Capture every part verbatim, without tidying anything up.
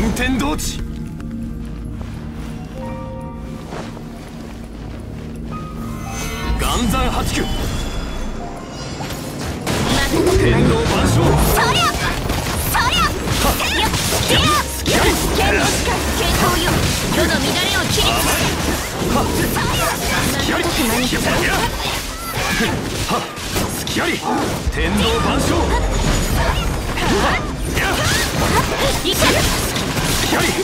新天道地。岩山八九。天道万象。 そりゃそりゃよっ出ろ剣の力傾向よ世の乱れを切り裂けそりゃ隙あり隙ありはっ隙あり天道万象。 いけ隙あり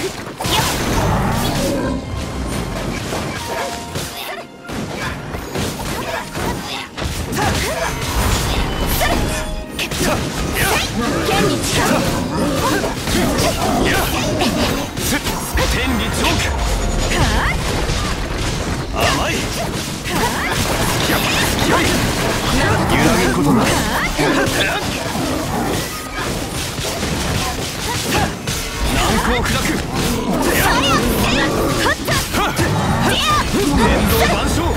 剣に力天理チョーク。甘い隙あり揺らぐことなく難攻不落。天道万象。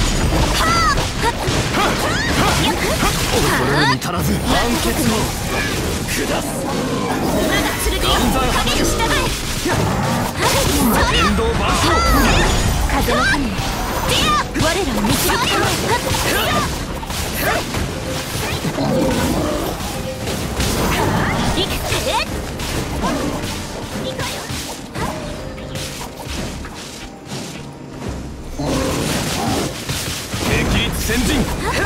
恐れるに足らず判決を下す。 馬が剣よ影に従え天道万象。 風の神我らを導くためいけていかよ激律先陣。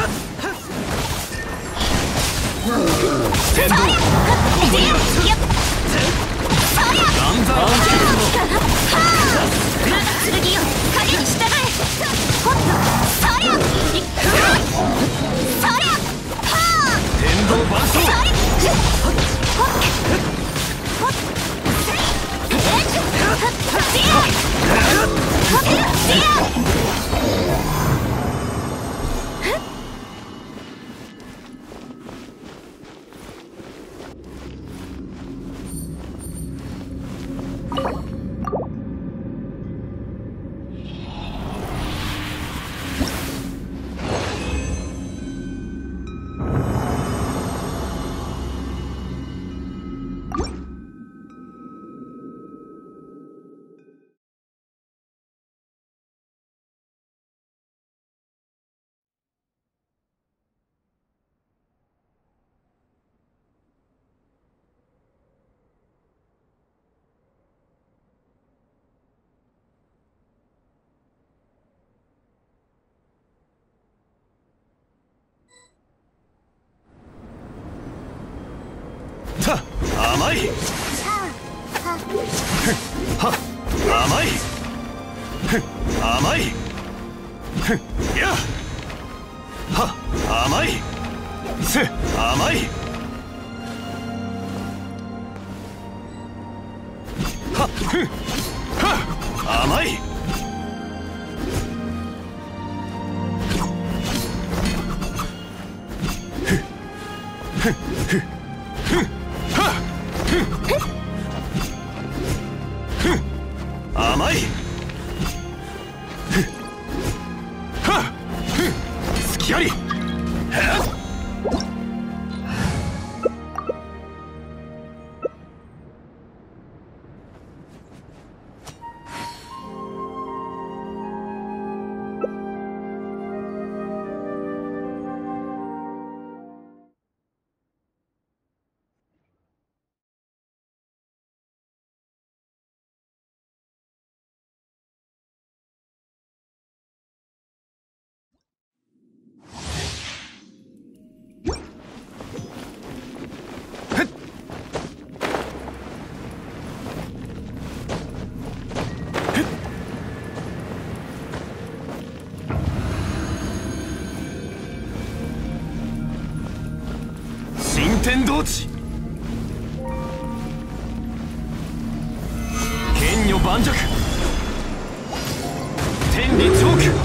天道ここには岩山八九。 馬が剣よ影に従えほっとそりゃいそりゃはあ天道万象。 ほっほっほっえた甘いは甘い甘いやは甘いせ甘いはふは甘いふふふ甘いはっ隙あり新天道地。剣女盤石天理チョーク。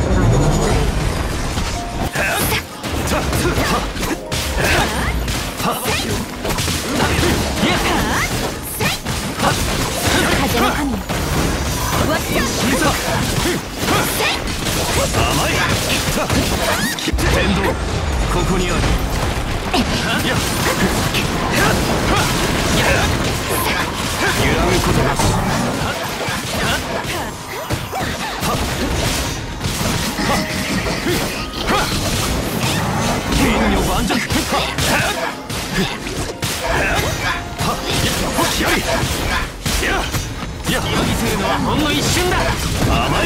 風の神甘い天道ここにある。や揺らぐこしのぎというのはほんの一瞬だ。甘い。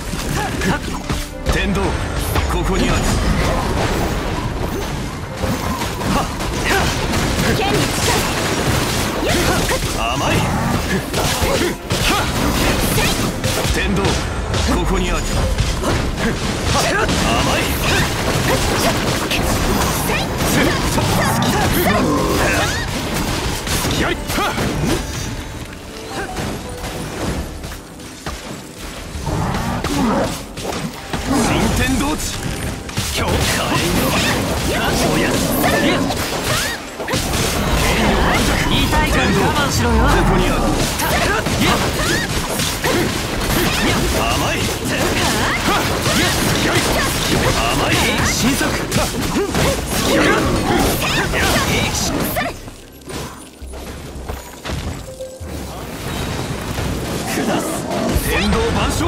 天道ここにある。 剣に近い。 甘い。天道ここにある。甘い。付き合い。新天道地今日火炎のおや言いたいから我慢しろよ。ここにある。甘い。甘い。新作。下す。天道万象。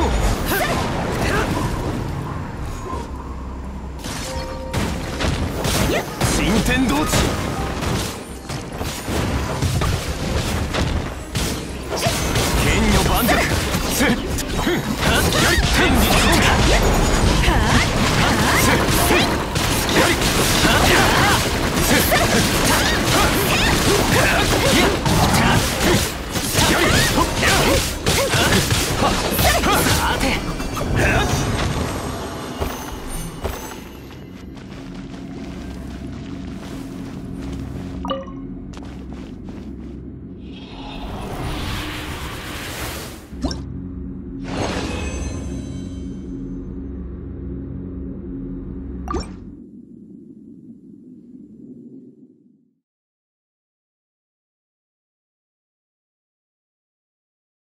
新天道地。剣女盤石。天理強化。